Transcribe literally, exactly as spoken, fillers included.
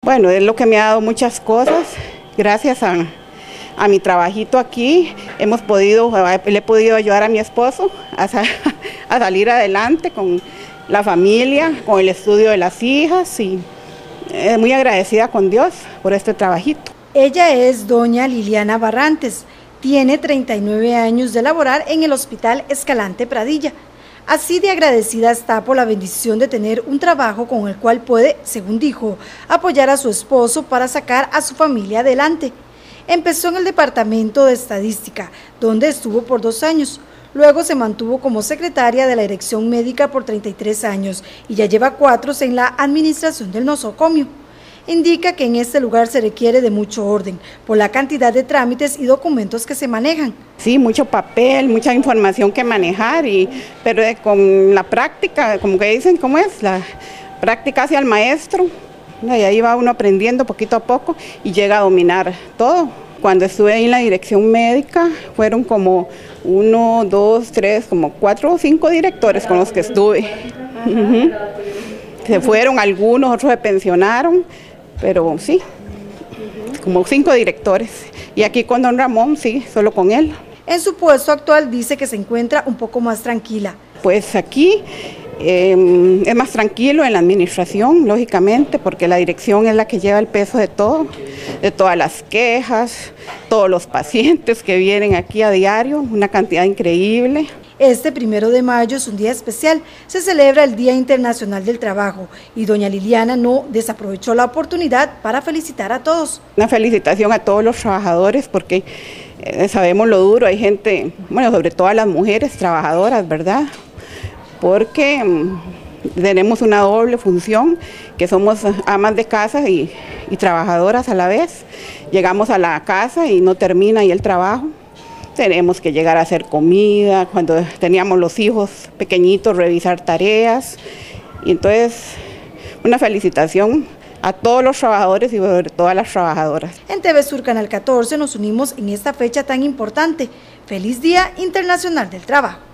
Bueno, es lo que me ha dado muchas cosas, gracias a, a mi trabajito aquí, hemos podido, le he podido ayudar a mi esposo a, a salir adelante con la familia, con el estudio de las hijas y eh, muy agradecida con Dios por este trabajito. Ella es doña Liliana Barrantes, tiene treinta y nueve años de laborar en el Hospital Escalante Pradilla. Así de agradecida está por la bendición de tener un trabajo con el cual puede, según dijo, apoyar a su esposo para sacar a su familia adelante. Empezó en el Departamento de Estadística, donde estuvo por dos años. Luego se mantuvo como secretaria de la Dirección Médica por treinta y tres años y ya lleva cuatro en la administración del nosocomio. Indica que en este lugar se requiere de mucho orden por la cantidad de trámites y documentos que se manejan. Sí, mucho papel, mucha información que manejar, y, pero con la práctica, como que dicen, ¿cómo es? La práctica hacia el maestro, y ahí va uno aprendiendo poquito a poco y llega a dominar todo. Cuando estuve ahí en la dirección médica, fueron como uno, dos, tres, como cuatro o cinco directores con los que estuve. Uh-huh. Se fueron algunos, otros se pensionaron, pero sí, como cinco directores. Y aquí con don Ramón, sí, solo con él. En su puesto actual dice que se encuentra un poco más tranquila. Pues aquí eh, es más tranquilo en la administración, lógicamente, porque la dirección es la que lleva el peso de todo, de todas las quejas, todos los pacientes que vienen aquí a diario, una cantidad increíble. Este primero de mayo es un día especial, se celebra el Día Internacional del Trabajo y doña Liliana no desaprovechó la oportunidad para felicitar a todos. Una felicitación a todos los trabajadores porque eh, sabemos lo duro, hay gente, bueno, sobre todo a las mujeres trabajadoras, ¿verdad? Porque mmm, tenemos una doble función, que somos amas de casa y, y trabajadoras a la vez. Llegamos a la casa y no termina ahí el trabajo. Tenemos que llegar a hacer comida, cuando teníamos los hijos pequeñitos, revisar tareas. Y entonces, una felicitación a todos los trabajadores y sobre todo a las trabajadoras. En T V Sur Canal catorce nos unimos en esta fecha tan importante. Feliz Día Internacional del Trabajo.